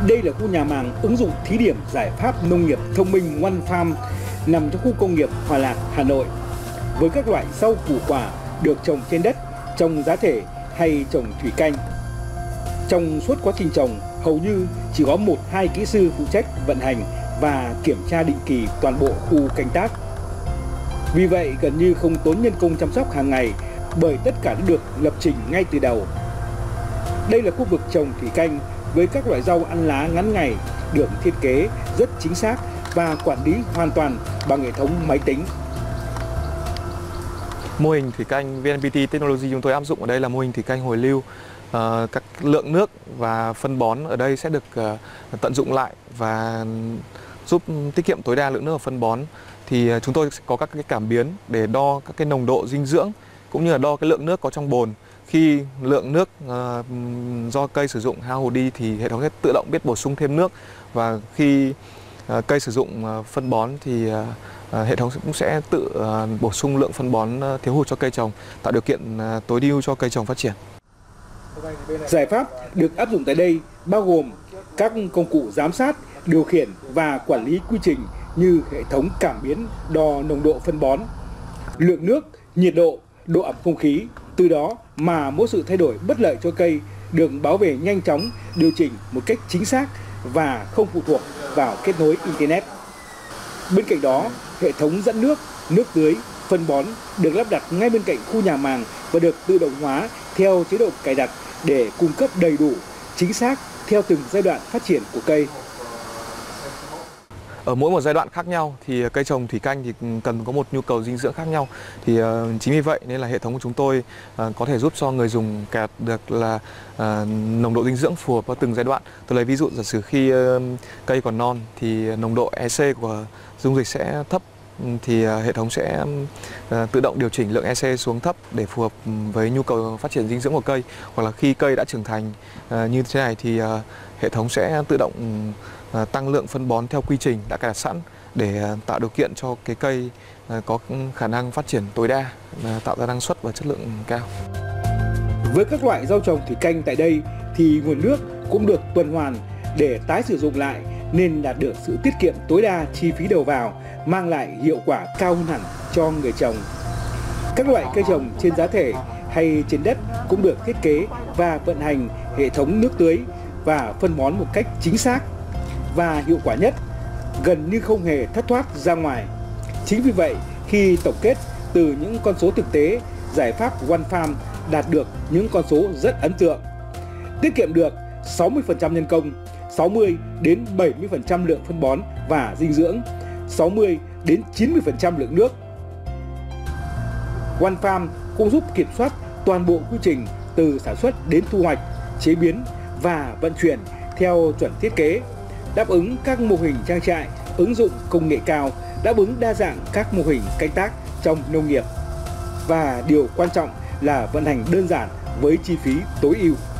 Đây là khu nhà màng ứng dụng thí điểm giải pháp nông nghiệp thông minh One Farm nằm trong khu công nghiệp Hòa Lạc, Hà Nội. Với các loại rau củ quả được trồng trên đất, trồng giá thể hay trồng thủy canh. Trong suốt quá trình trồng, hầu như chỉ có 1-2 kỹ sư phụ trách vận hành và kiểm tra định kỳ toàn bộ khu canh tác. Vì vậy, gần như không tốn nhân công chăm sóc hàng ngày bởi tất cả đã được lập trình ngay từ đầu. Đây là khu vực trồng thủy canh với các loại rau ăn lá ngắn ngày được thiết kế rất chính xác và quản lý hoàn toàn bằng hệ thống máy tính. Mô hình thủy canh VNPT Technology chúng tôi áp dụng ở đây là mô hình thủy canh hồi lưu. Các lượng nước và phân bón ở đây sẽ được tận dụng lại và giúp tiết kiệm tối đa lượng nước và phân bón. Thì chúng tôi sẽ có các cái cảm biến để đo các cái nồng độ dinh dưỡng cũng như là đo cái lượng nước có trong bồn. Khi lượng nước do cây sử dụng hao hụt đi thì hệ thống sẽ tự động biết bổ sung thêm nước, và khi cây sử dụng phân bón thì hệ thống cũng sẽ tự bổ sung lượng phân bón thiếu hụt cho cây trồng, tạo điều kiện tối ưu cho cây trồng phát triển. Giải pháp được áp dụng tại đây bao gồm các công cụ giám sát, điều khiển và quản lý quy trình như hệ thống cảm biến đo nồng độ phân bón, lượng nước, nhiệt độ, độ ẩm không khí. Từ đó mà mỗi sự thay đổi bất lợi cho cây được báo về nhanh chóng, điều chỉnh một cách chính xác và không phụ thuộc vào kết nối Internet. Bên cạnh đó, hệ thống dẫn nước, nước tưới, phân bón được lắp đặt ngay bên cạnh khu nhà màng và được tự động hóa theo chế độ cài đặt để cung cấp đầy đủ, chính xác theo từng giai đoạn phát triển của cây. Ở mỗi một giai đoạn khác nhau thì cây trồng thủy canh thì cần có một nhu cầu dinh dưỡng khác nhau. Thì chính vì vậy nên là hệ thống của chúng tôi có thể giúp cho người dùng cài đặt được là nồng độ dinh dưỡng phù hợp với từng giai đoạn. Tôi lấy ví dụ giả sử khi cây còn non thì nồng độ EC của dung dịch sẽ thấp, thì hệ thống sẽ tự động điều chỉnh lượng EC xuống thấp để phù hợp với nhu cầu phát triển dinh dưỡng của cây. Hoặc là khi cây đã trưởng thành như thế này thì hệ thống sẽ tự động tăng lượng phân bón theo quy trình đã cài đặt sẵn để tạo điều kiện cho cái cây có khả năng phát triển tối đa, tạo ra năng suất và chất lượng cao. Với các loại rau trồng thủy canh tại đây thì nguồn nước cũng được tuần hoàn để tái sử dụng lại, nên đạt được sự tiết kiệm tối đa chi phí đầu vào, mang lại hiệu quả cao hơn hẳn cho người trồng. Các loại cây trồng trên giá thể hay trên đất cũng được thiết kế và vận hành hệ thống nước tưới và phân bón một cách chính xác và hiệu quả nhất, gần như không hề thất thoát ra ngoài. Chính vì vậy, khi tổng kết từ những con số thực tế, giải pháp One Farm đạt được những con số rất ấn tượng. Tiết kiệm được 60% nhân công, 60 đến 70% lượng phân bón và dinh dưỡng, 60 đến 90% lượng nước. One Farm cũng giúp kiểm soát toàn bộ quy trình từ sản xuất đến thu hoạch, chế biến và vận chuyển theo chuẩn thiết kế, đáp ứng các mô hình trang trại ứng dụng công nghệ cao, đáp ứng đa dạng các mô hình canh tác trong nông nghiệp. Và điều quan trọng là vận hành đơn giản với chi phí tối ưu.